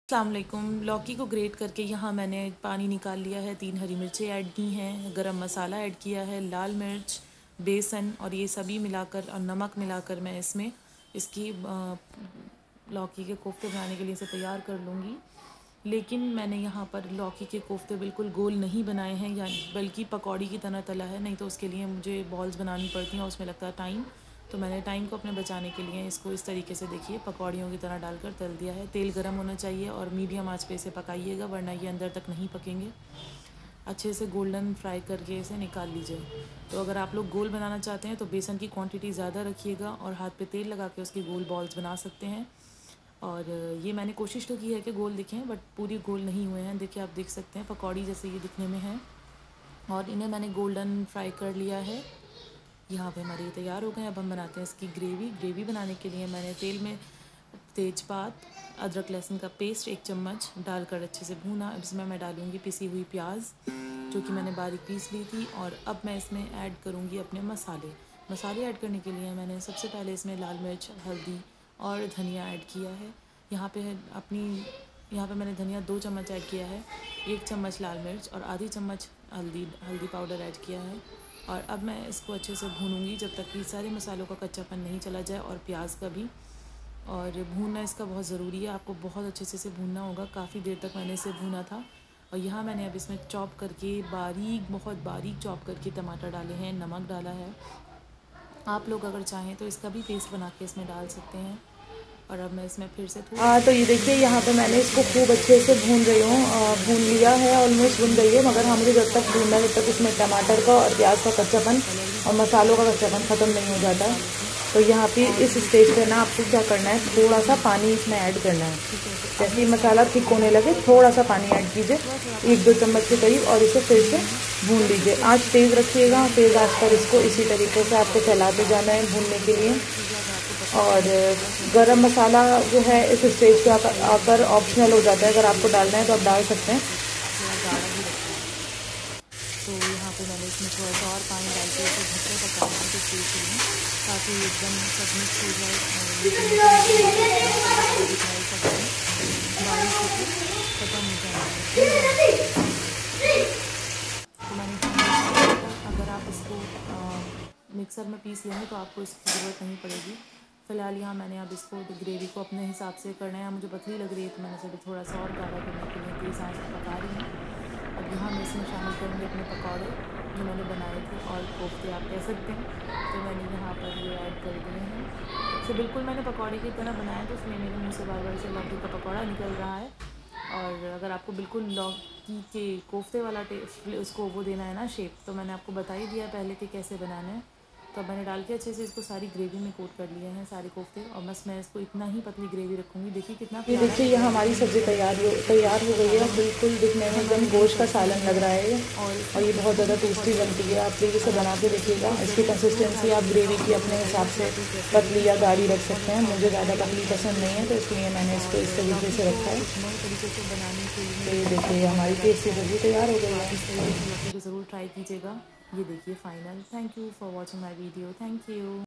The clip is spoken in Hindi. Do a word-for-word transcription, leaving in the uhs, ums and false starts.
अस्सलाम वालेकुम। लौकी को ग्रेट करके यहाँ मैंने पानी निकाल लिया है, तीन हरी मिर्चें ऐड की हैं, गरम मसाला ऐड किया है, लाल मिर्च, बेसन और ये सभी मिलाकर और नमक मिलाकर मैं इसमें इसकी लौकी के कोफ्ते बनाने के लिए इसे तैयार कर लूँगी। लेकिन मैंने यहाँ पर लौकी के कोफ्ते बिल्कुल गोल नहीं बनाए हैं, या बल्कि पकौड़ी की तरह तला है, नहीं तो उसके लिए मुझे बॉल्स बनानी पड़ती हैं और उसमें लगता है टाइम। तो मैंने टाइम को अपने बचाने के लिए इसको इस तरीके से देखिए पकौड़ियों की तरह डालकर तल दिया है। तेल गर्म होना चाहिए और मीडियम आंच पे इसे पकाइएगा, वरना ये अंदर तक नहीं पकेंगे। अच्छे से गोल्डन फ्राई करके इसे निकाल लीजिए। तो अगर आप लोग गोल बनाना चाहते हैं तो बेसन की क्वांटिटी ज़्यादा रखिएगा और हाथ पे तेल लगा के उसकी गोल बॉल्स बना सकते हैं। और ये मैंने कोशिश तो की है कि गोल दिखें, बट पूरी गोल नहीं हुए हैं। देखिए, आप देख सकते हैं पकौड़ी जैसे ये दिखने में है और इन्हें मैंने गोल्डन फ्राई कर लिया है। यहाँ पे हमारे ये तैयार हो गए। अब हम बनाते हैं इसकी ग्रेवी। ग्रेवी बनाने के लिए मैंने तेल में तेज़पात, अदरक लहसुन का पेस्ट एक चम्मच डालकर अच्छे से भूना। इसमें मैं डालूँगी पिसी हुई प्याज जो कि मैंने बारीक पीस ली थी। और अब मैं इसमें ऐड करूँगी अपने मसाले। मसाले ऐड करने के लिए मैंने सबसे पहले इसमें लाल मिर्च, हल्दी और धनिया ऐड किया है। यहाँ पे अपनी यहाँ पे मैंने धनिया दो चम्मच ऐड किया है, एक चम्मच लाल मिर्च और आधी चम्मच हल्दी हल्दी पाउडर ऐड किया है। और अब मैं इसको अच्छे से भूनूंगी जब तक कि सारे मसालों का कच्चापन नहीं चला जाए और प्याज का भी। और भूनना इसका बहुत ज़रूरी है, आपको बहुत अच्छे से इसे भूनना होगा। काफ़ी देर तक मैंने इसे भूना था। और यहाँ मैंने अब इसमें चॉप करके बारीक बहुत बारीक चॉप करके टमाटर डाले हैं, नमक डाला है। आप लोग अगर चाहें तो इसका भी पेस्ट बना के इसमें डाल सकते हैं। और अब मैं इसमें फिर से थोड़ा हाँ तो ये देखिए यहाँ पे मैंने इसको खूब अच्छे से भून रही हूँ, भून लिया है, ऑलमोस्ट भून गई है। मगर हमें जब तक भूनना है जब तक इसमें टमाटर का और प्याज का कच्चापन और मसालों का कच्चापन ख़त्म नहीं हो जाता। तो यहाँ पे इस स्टेज पे ना आपको क्या करना है, थोड़ा सा पानी इसमें ऐड करना है। जैसे ही मसाला थिक होने लगे थोड़ा सा पानी ऐड कीजिए, एक दो चम्मच के करीब, और इसे फिर से भून लीजिए। आँच तेज़ रखिएगा, तेज़ आँच पर इसको इसी तरीके से आपको चलाते जाना है भूनने के लिए। और गरम मसाला जो है इस स्टेज पे आकर आकर ऑप्शनल हो जाता है, अगर आपको डालना है तो आप डाल सकते हैं। तो यहाँ पे मैंने इसमें थोड़ा सा और पानी डाल के इसे ढक कर पकाना है कुछ देर के लिए, ताकि एकदम सब मिक्स हो जाए बारिश होकर ख़त्म हो जाए। तो मैंने अगर आप इसको मिक्सर में पीस लेंगे तो आपको इसकी ज़रूरत नहीं पड़ेगी। फ़िलहाल यहाँ मैंने अब इसको ग्रेवी को अपने हिसाब से करना है। मुझे पतली लग रही है तो मैंने इसे थोड़ा सा और गाढ़ा करने के लिए तेज़ आंच पर पका रही हूँ। अब यहाँ मैं इसमें शामिल करूँगी अपने पकौड़े जो मैंने बनाए थे, और कोफ्ते आप कह सकते हैं। तो मैंने यहाँ पर ये ऐड कर दिए हैं। इसे बिल्कुल मैंने पकौड़े की तरह बनाया तो इसलिए मेरे मुँह से बार बार से लौकी का पकौड़ा निकल रहा है। और अगर आपको बिल्कुल लौकी के कोफ्ते वाला टेस्ट उसको वो देना है ना शेप, तो मैंने आपको बता ही दिया पहले कि कैसे बनाना है। तो अब मैंने डाल के अच्छे से इसको सारी ग्रेवी में कोट कर लिए हैं सारे कोफ्ते, और बस मैं इसको इतना ही पतली ग्रेवी रखूँगी। देखिए कितना ये देखिए यहाँ हमारी सब्ज़ी तैयार हो तैयार हो गई है। बिल्कुल दिखने में एकदम गोश्त का सालन लग रहा है और और ये बहुत ज़्यादा टेस्टी बनती है। आप प्लीज़ इसे बना के देखिएगा। इसकी कंसिस्टेंसी आप ग्रेवी की अपने हिसाब से पतली या गाढ़ी रख सकते हैं। मुझे ज़्यादा पतली पसंद नहीं है तो इसलिए मैंने इसको इस तरीके से रखा है। नए तरीके से बनाने के लिए तो ये देखिए हमारी टेस्टी सब्ज़ी तैयार हो गई है। इस तरीके से ज़रूर ट्राई कीजिएगा। ये देखिए final. Thank you for watching my video. Thank you.